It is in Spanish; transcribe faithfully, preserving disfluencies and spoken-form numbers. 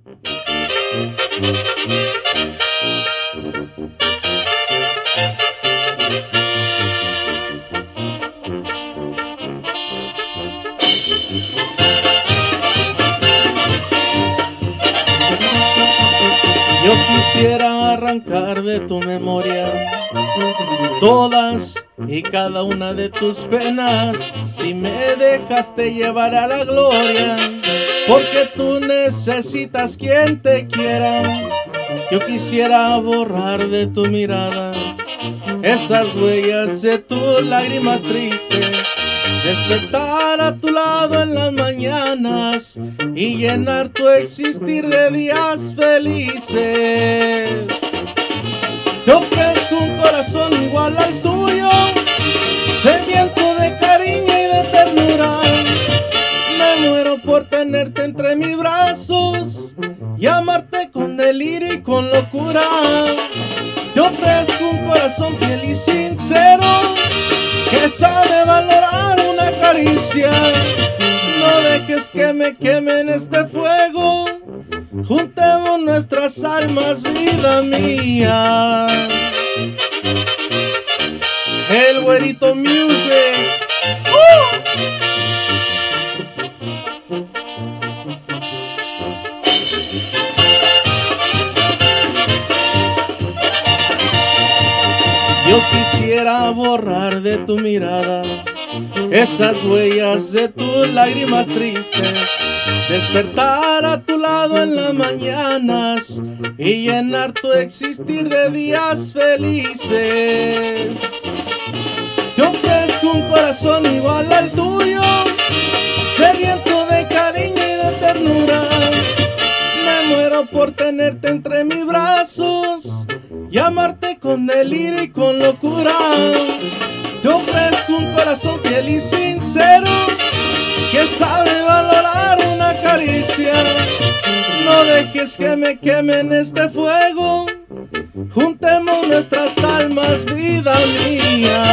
Yo quisiera arrancar de tu memoria todas y cada una de tus penas, si me dejaste llevar a la gloria, porque tú necesitas quien te quiera. Yo quisiera borrar de tu mirada esas huellas de tus lágrimas tristes, despertar a tu lado en las mañanas y llenar tu existir de días felices. Te ofrezco un corazón igual al tuyo, sediento de cariño y de ternura. Me muero por tenerte entre mis brazos y amarte con delirio y con locura. Te ofrezco un corazón fiel y sincero que sabe valorar una caricia. No dejes que me queme en este fuego, juntemos nuestras almas, vida mía. El Güerito Music. ¡Uh! Yo quisiera borrar de tu mirada esas huellas de tus lágrimas tristes, despertar a tu lado en las mañanas y llenar tu existir de días felices. Te ofrezco un corazón igual al tuyo, sediento de cariño y de ternura. Me muero por tenerte entre mis brazos y amarte con delirio y con locura. Te ofrezco un corazón fiel y sincero que sabe valorar una caricia. No dejes que me queme en este fuego, juntemos nuestras almas, vida mía.